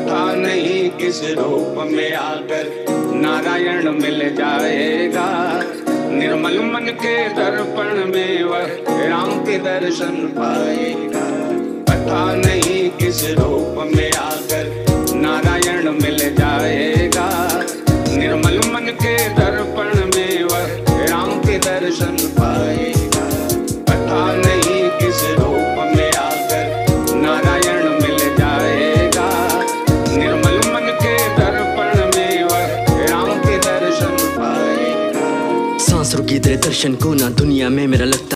पता नहीं किस रूप में आकर नारायण मिल जाएगा। निर्मल मन के दर्पण में वह राम के दर्शन पाएगा। पता नहीं किस रूप में आकर नारायण मिल जाएगा। निर्मल मन के दर्पण में वह राम के दर्शन पाएगा। पता नहीं किस रूप में आकर नारायण मिल जाएगा। निर्मल मन के दर्पण में वह राम के दर्शन पाएगा। सांस रुकी तेरे दर्शन को ना दुनिया में मेरा लगता